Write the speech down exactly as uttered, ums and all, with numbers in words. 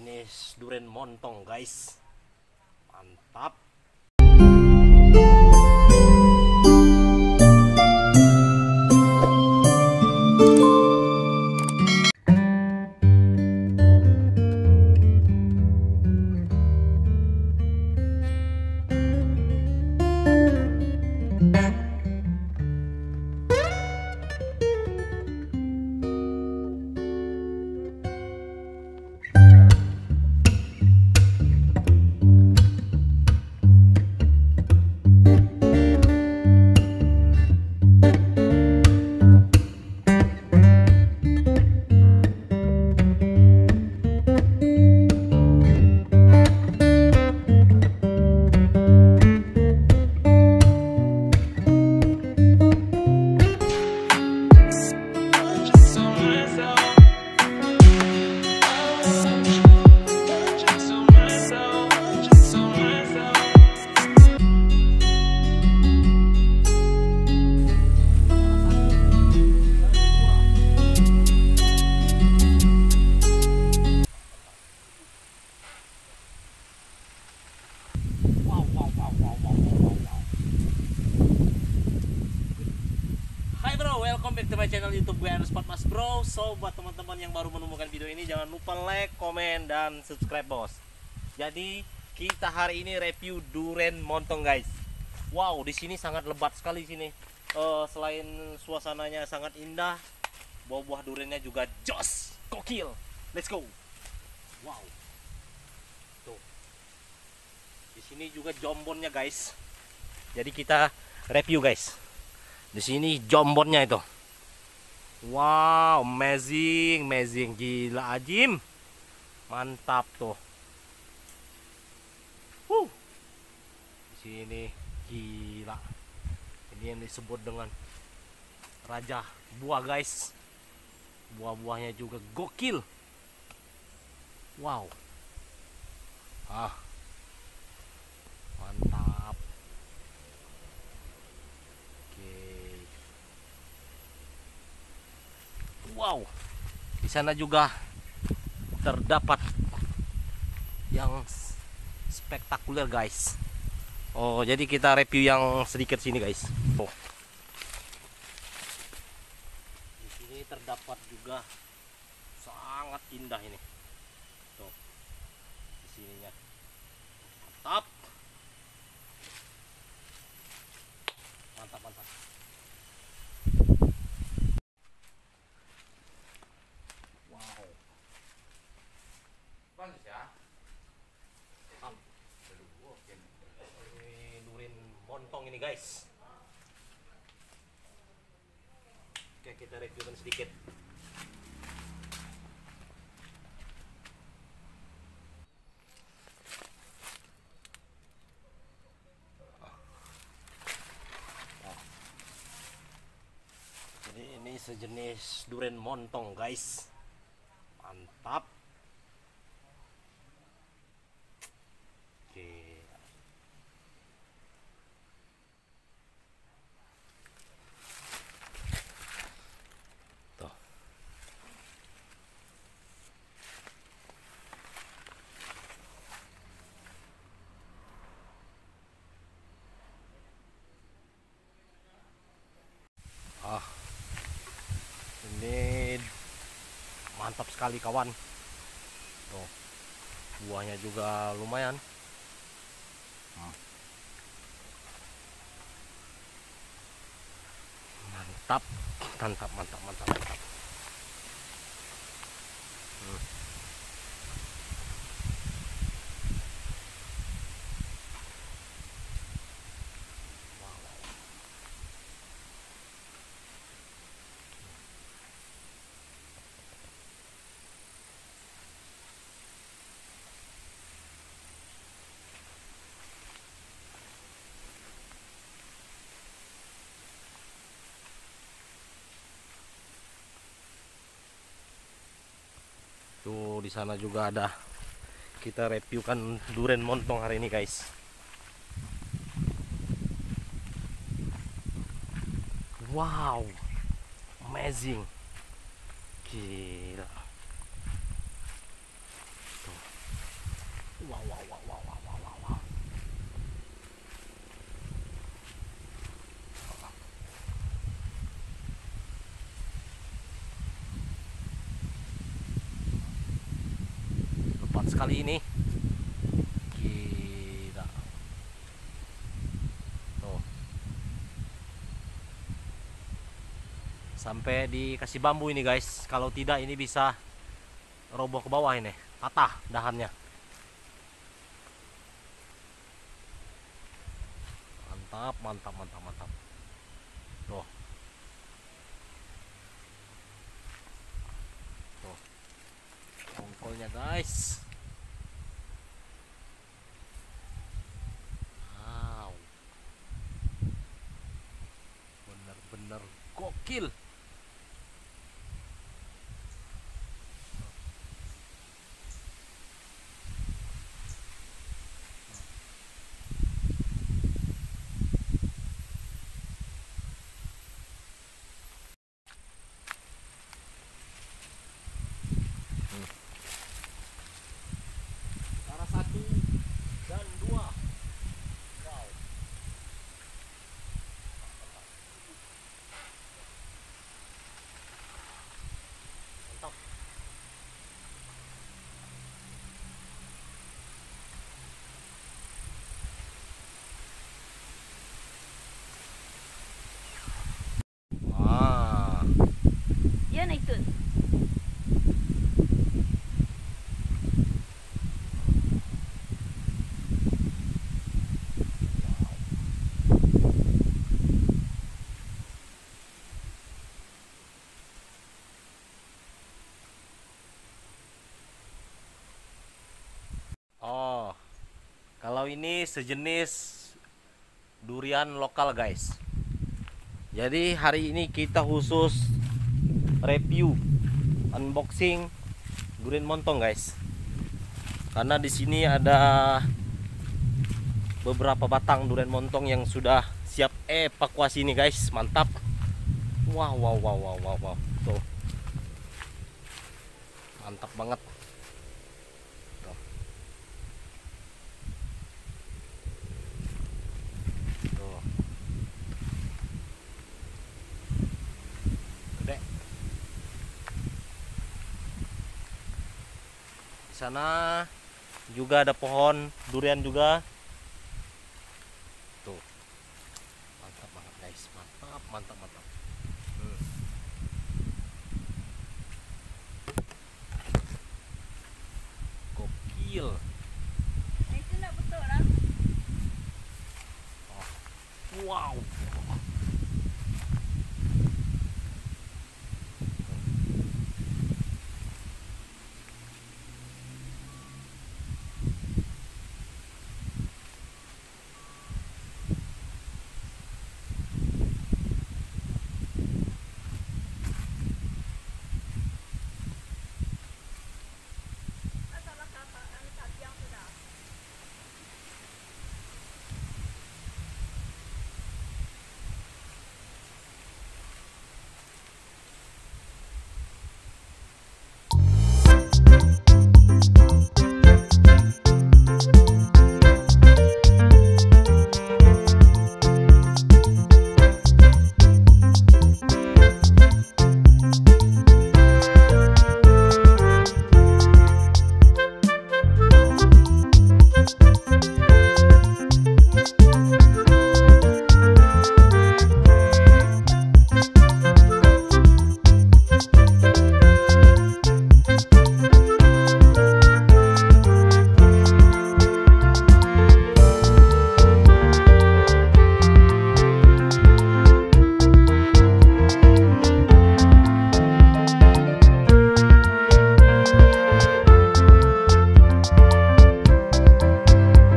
sejenis durian montong guys, mantap. Welcome back to my channel YouTube gue Spot Mas Bro. So buat teman-teman yang baru menemukan video ini, jangan lupa like, komen, dan subscribe bos. Jadi kita hari ini review durian montong guys. Wow, di sini sangat lebat sekali sini. Uh, selain suasananya sangat indah, buah-buah duriannya juga jos, gokil. Let's go. Wow. Tuh. Di sini juga jombonnya guys. Jadi kita review guys. Di sini jombonnya itu. Wow, amazing, amazing, gila Ajim. Mantap tuh. Huh. Di sini gila. Ini yang disebut dengan raja buah guys. Buah-buahnya juga gokil. Wow. Ah. Mantap. Wow, di sana juga terdapat yang spektakuler guys. Oh, jadi kita review yang sedikit sini guys. Oh. Di sini terdapat juga sangat indah ini. Tuh, di sininya. Mantap. Mantap, mantap. Bagus ya. Ini durian montong ini guys. Oke, kita reviewkan sedikit. Jadi ini sejenis durian montong guys. Mantap. Ah, ini mantap sekali kawan. Tuh, buahnya juga lumayan. Hmm. Mantap, mantap, mantap, mantap, mantap. Hmm. Tuh di sana juga ada. Kita reviewkan durian montong hari ini guys. Wow, amazing, gila. Tuh. Wow, wow, wow, wow, wow, wow, wow, wow. Lebat sekali ini. Gila. Tuh. Sampai dikasih bambu ini guys. Kalau tidak ini bisa roboh ke bawah ini. Patah dahannya. Mantap, mantap, mantap, mantap. Tuh. Tuh. Tongkolnya guys. Wow. Bener-bener gokil. Cara satu dan dua. Wow. Mantap. Ah. Yan ay tun. Oh, kalau ini sejenis durian lokal guys. Jadi hari ini kita khusus review unboxing durian montong guys. Karena di sini ada beberapa batang durian montong yang sudah siap evakuasi nih guys. Mantap. Wow, wow, wow, wow, wow, wow. Tuh. Mantap banget. Tuh. Tuh. Gede. Di sana juga ada pohon durian juga. Tuh. Mantap banget guys. Mantap, mantap, mantap. Hmm. Gokil. Ay, ito na, betul lah. Wow.